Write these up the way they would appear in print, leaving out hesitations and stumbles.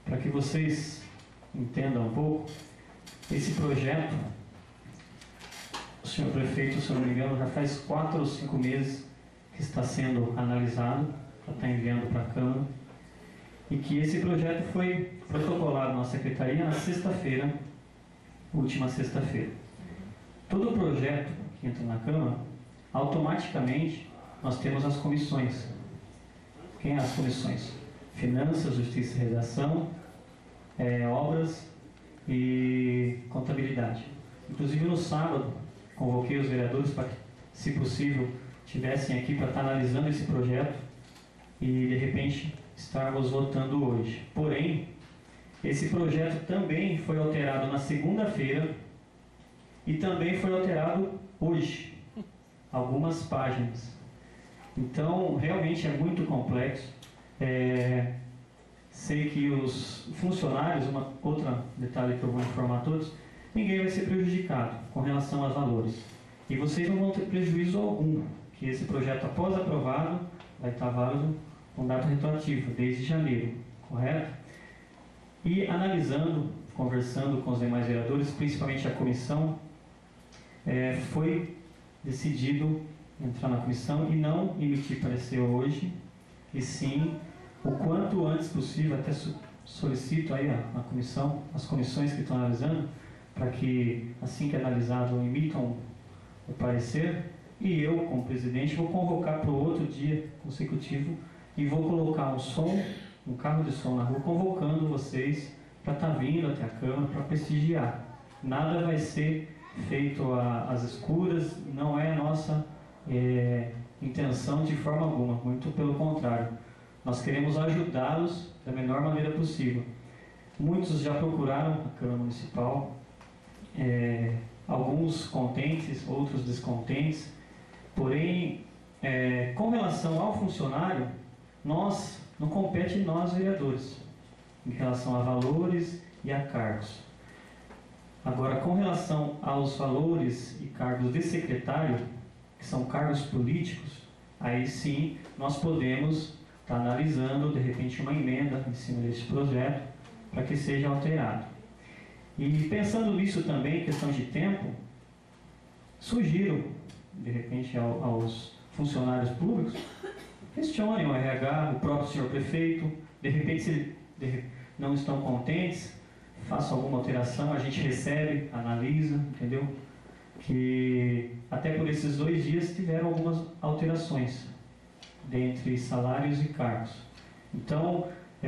Para que vocês entendam um pouco, esse projeto, o senhor prefeito, se eu não me engano, já faz 4 ou 5 meses que está sendo analisado, já está enviando para a Câmara, e que esse projeto foi protocolado na Secretaria na sexta-feira, última sexta-feira. Todo projeto que entra na Câmara, automaticamente nós temos as comissões. Quem é as comissões? Finanças, Justiça e Redação, Obras e Contabilidade. Inclusive no sábado, convoquei os vereadores para que, se possível, estivessem aqui para estar analisando esse projeto e, de repente, estarmos votando hoje. Porém, esse projeto também foi alterado na segunda-feira e também foi alterado hoje, algumas páginas. Então, realmente é muito complexo. Sei que os funcionários, outro detalhe que eu vou informar a todos, ninguém vai ser prejudicado com relação aos valores. E vocês não vão ter prejuízo algum, que esse projeto, após aprovado, vai estar válido com data retroativa, desde janeiro, correto? E analisando, conversando com os demais vereadores, principalmente a comissão, foi decidido entrar na comissão e não emitir parecer hoje, e sim, o quanto antes possível, até solicito aí a comissão, as comissões que estão analisando, para que, assim que analisado, emitam o parecer, e eu, como presidente, vou convocar para o outro dia consecutivo e vou colocar um carro de som na rua, convocando vocês para estar vindo até a Câmara para prestigiar. Nada vai ser feito às escuras, não é a nossa intenção de forma alguma, muito pelo contrário. Nós queremos ajudá-los da melhor maneira possível. Muitos já procuraram a Câmara Municipal, alguns contentes, outros descontentes, porém, com relação ao funcionário, não compete nós vereadores, em relação a valores e a cargos. Agora, com relação aos valores e cargos de secretário, que são cargos políticos, aí sim nós podemos estar analisando, de repente, uma emenda em cima desse projeto, para que seja alterado. E pensando nisso também, questão de tempo, sugiro, de repente, aos funcionários públicos, questionem o RH, o próprio senhor prefeito, de repente, se não estão contentes, façam alguma alteração, a gente recebe, analisa, entendeu? Que até por esses 2 dias tiveram algumas alterações dentre salários e cargos. Então,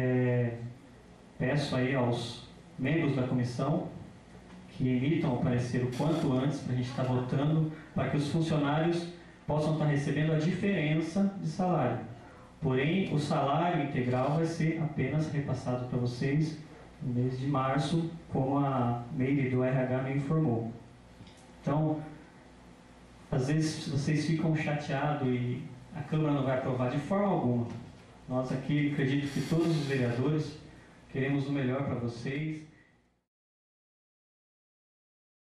peço aí aos membros da comissão que emitam o parecer o quanto antes, para a gente estar votando, para que os funcionários possam estar recebendo a diferença de salário. Porém, o salário integral vai ser apenas repassado para vocês no mês de março, como a Meire do RH me informou. Então, às vezes vocês ficam chateados e a Câmara não vai aprovar de forma alguma. Nós aqui, acredito que todos os vereadores queremos o melhor para vocês.